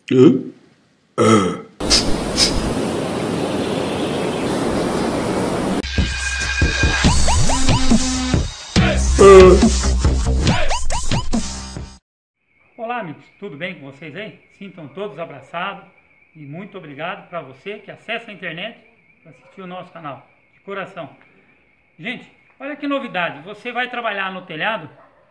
Olá amigos, tudo bem com vocês aí? Sintam todos abraçados e muito obrigado para você que acessa a internet para assistir o nosso canal, de coração. Gente, olha que novidade, você vai trabalhar no telhado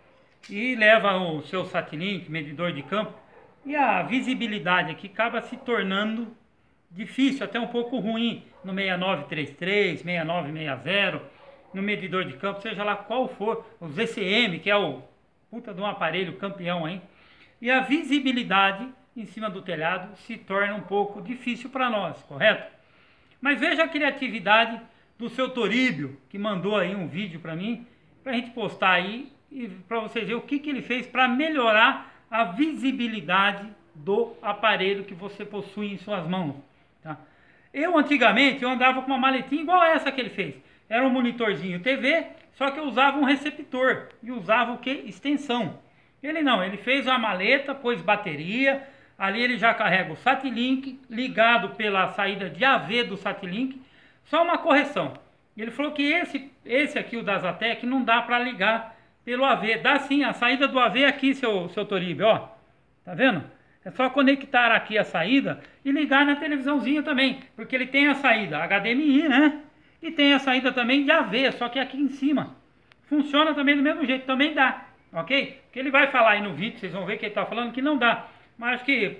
e leva o seu Satlink, medidor de campo, e a visibilidade aqui acaba se tornando difícil, até um pouco ruim no 6933, 6960, no medidor de campo, seja lá qual for, o ZCM, que é o puta de um aparelho campeão aí, e a visibilidade em cima do telhado se torna um pouco difícil para nós, correto? Mas veja a criatividade do seu Toríbio, que mandou aí um vídeo para mim, para a gente postar aí, e para vocês verem o que ele fez para melhorar a visibilidade do aparelho que você possui em suas mãos. Tá? Eu antigamente andava com uma maletinha igual essa que ele fez. Era um monitorzinho TV, só que eu usava um receptor e usava o que? Extensão. Ele não, ele fez uma maleta, pôs bateria, ali ele já carrega o Satlink, ligado pela saída de AV do Satlink, só uma correção. Ele falou que esse aqui, o da Zatec, não dá para ligar pelo AV. Dá sim, a saída do AV é aqui, seu Toríbio, ó. Tá vendo? É só conectar aqui a saída e ligar na televisãozinha também, porque ele tem a saída HDMI, né? E tem a saída também de AV, só que aqui em cima. Funciona também do mesmo jeito, também dá, ok? Porque ele vai falar aí no vídeo, vocês vão ver que ele está falando que não dá. Mas acho que,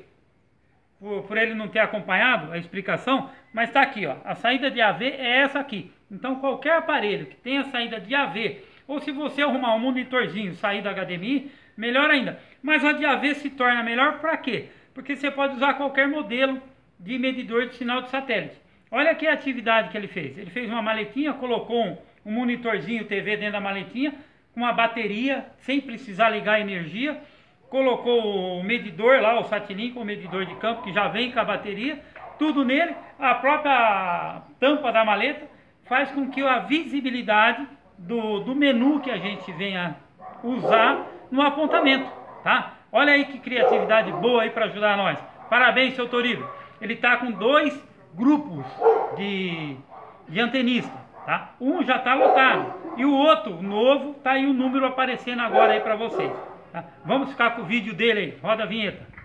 por ele não ter acompanhado a explicação, mas está aqui, ó. A saída de AV é essa aqui. Então qualquer aparelho que tenha saída de AV, ou se você arrumar um monitorzinho, saída HDMI, melhor ainda. Mas a de AV se torna melhor para quê? Porque você pode usar qualquer modelo de medidor de sinal de satélite. Olha a criatividade que ele fez. Ele fez uma maletinha, colocou um monitorzinho TV dentro da maletinha, com uma bateria, sem precisar ligar a energia. Colocou o medidor lá, o Satlink, o medidor de campo, que já vem com a bateria. Tudo nele. A própria tampa da maleta faz com que a visibilidade do menu que a gente venha usar no apontamento, tá? Olha aí que criatividade boa aí para ajudar nós. Parabéns, seu Toríbio. Ele tá com 2 grupos de antenistas, tá? Um já tá lotado e o outro novo tá aí o número aparecendo agora aí para vocês, tá? Vamos ficar com o vídeo dele aí. Roda a vinheta.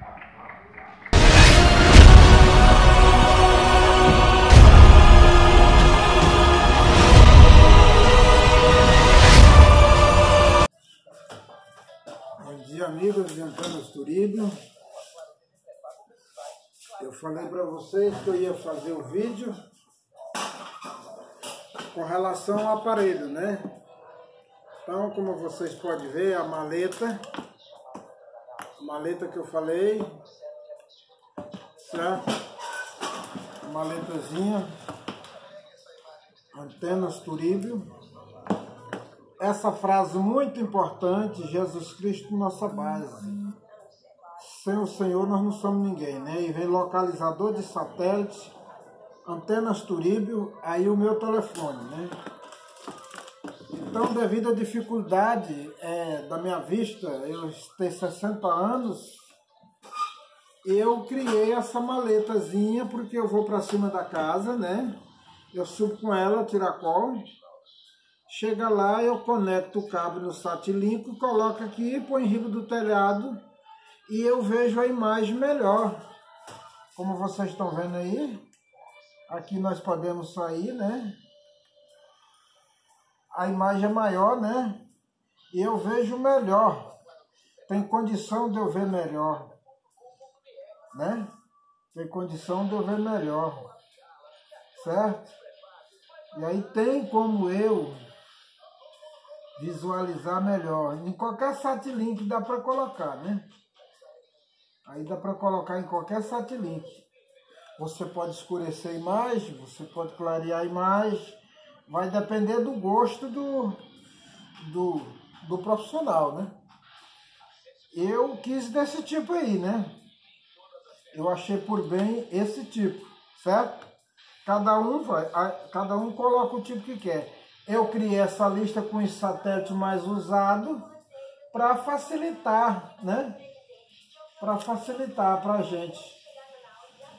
Bom dia, amigos de Antenas Toríbio. Eu falei para vocês que eu ia fazer o vídeo com relação ao aparelho, né? Então, como vocês podem ver, a maleta que eu falei, certo? A maletazinha, Antenas Toríbio. Essa frase muito importante, Jesus Cristo, nossa base. Sem o Senhor nós não somos ninguém, né? E vem localizador de satélite, Antenas Toríbio, aí o meu telefone, né? Então, devido à dificuldade da minha vista, eu tenho 60 anos, eu criei essa maletazinha porque eu vou para cima da casa, né? Eu subo com ela, tiracol. Chega lá, eu conecto o cabo no Satlink, coloco aqui, põe em riba do telhado e eu vejo a imagem melhor. Como vocês estão vendo aí, aqui nós podemos sair, né? A imagem é maior, né? E eu vejo melhor. Tem condição de eu ver melhor, né? Tem condição de eu ver melhor, certo? E aí tem como eu visualizar melhor. Em qualquer Satlink dá para colocar, né? Aí dá para colocar em qualquer Satlink. Você pode escurecer a imagem, você pode clarear a imagem. Vai depender do gosto do profissional, né? Eu quis desse tipo aí, né? Eu achei por bem esse tipo, certo? Cada um coloca o tipo que quer. Eu criei essa lista com os satélites mais usados para facilitar, né? Para facilitar para a gente.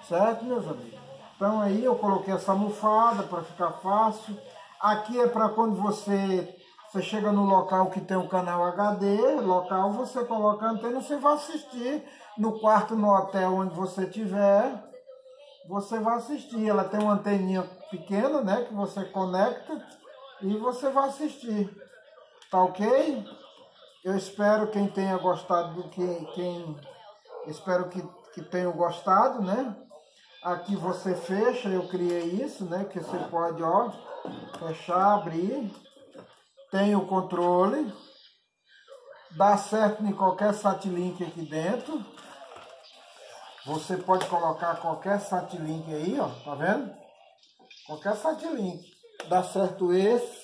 Certo, meus amigos? Então aí eu coloquei essa almofada para ficar fácil. Aqui é para quando você chega no local que tem o canal HD, local, você coloca a antena, você vai assistir no quarto, no hotel onde você estiver, você vai assistir. Ela tem uma anteninha pequena, né, que você conecta e você vai assistir. Tá ok? Eu espero quem tenha gostado espero que tenham gostado, né? Aqui você fecha, eu criei isso, né? Que você pode, ó, fechar, abrir. Tem o controle. Dá certo em qualquer SatLink aqui dentro. Você pode colocar qualquer SatLink aí, ó, tá vendo? Qualquer SatLink. Dá certo esse.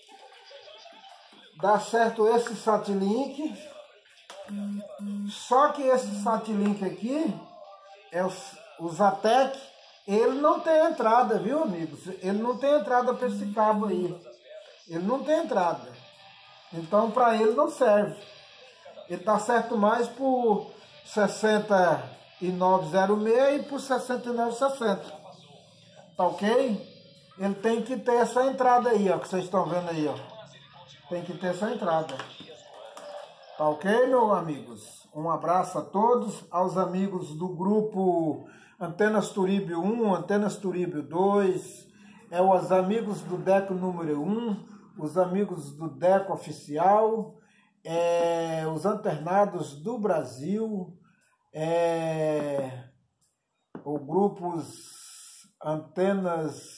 Dá certo esse SatLink. Só que esse SatLink aqui é o Zatec, ele não tem entrada, viu, amigos? Ele não tem entrada para esse cabo aí. Ele não tem entrada. Então, para ele não serve. Ele tá certo mais por 6906 e por 6960. Tá ok? Ele tem que ter essa entrada aí, ó, que vocês estão vendo aí, ó. Tem que ter essa entrada. Tá ok, meus amigos? Um abraço a todos, aos amigos do grupo Antenas Turíbio 1, Antenas Turíbio 2, os amigos do DECO número 1, os amigos do DECO oficial, os antenados do Brasil, o grupos Antenas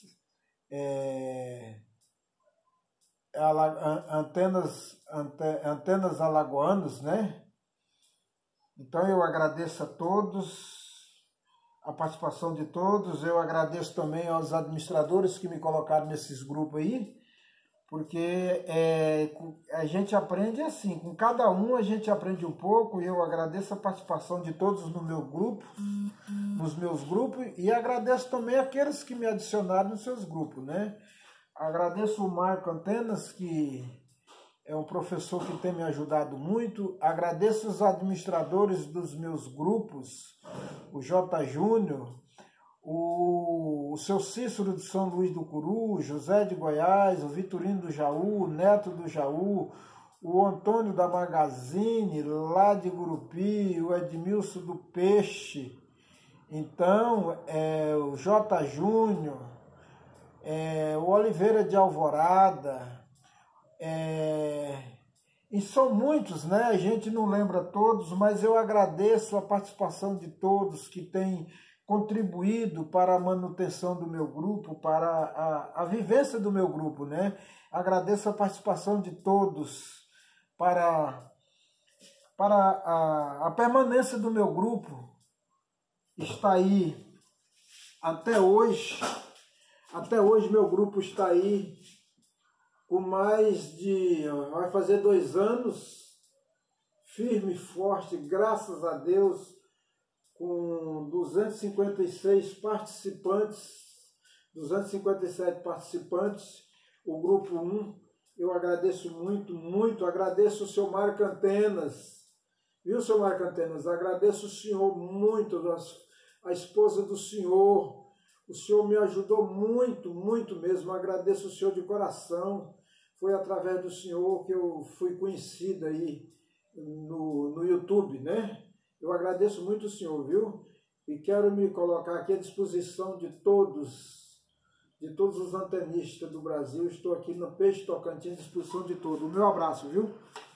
Antenas Alagoanos, né? Então eu agradeço a todos, a participação de todos. Eu agradeço também aos administradores que me colocaram nesses grupos aí, porque a gente aprende assim, com cada um a gente aprende um pouco, e eu agradeço a participação de todos no meu grupo, nos meus grupos, e agradeço também aqueles que me adicionaram nos seus grupos, né? Agradeço o Marco Antenas, que é um professor que tem me ajudado muito. Agradeço os administradores dos meus grupos, o J. Júnior, o seu Cícero de São Luís do Curu, José de Goiás, o Vitorino do Jaú, o Neto do Jaú, o Antônio da Magazine, lá de Gurupi, o Edmilson do Peixe. Então, o J. Júnior, o Oliveira de Alvorada, e são muitos, né? A gente não lembra todos, mas eu agradeço a participação de todos que têm contribuído para a manutenção do meu grupo, para a vivência do meu grupo, né? Agradeço a participação de todos para a permanência do meu grupo. Está aí até hoje. Até hoje meu grupo está aí com vai fazer 2 anos, firme e forte, graças a Deus, com 256 participantes, 257 participantes, o grupo 1. Eu agradeço muito, muito, agradeço o seu Marco Antenas, viu, seu Marco Antenas? Agradeço o senhor muito, a esposa do senhor. O senhor me ajudou muito, muito mesmo. Agradeço o senhor de coração. Foi através do senhor que eu fui conhecido aí no YouTube, né? Eu agradeço muito o senhor, viu? E quero me colocar aqui à disposição de todos os antenistas do Brasil. Estou aqui no Peixe Tocantins à disposição de todos. O meu abraço, viu?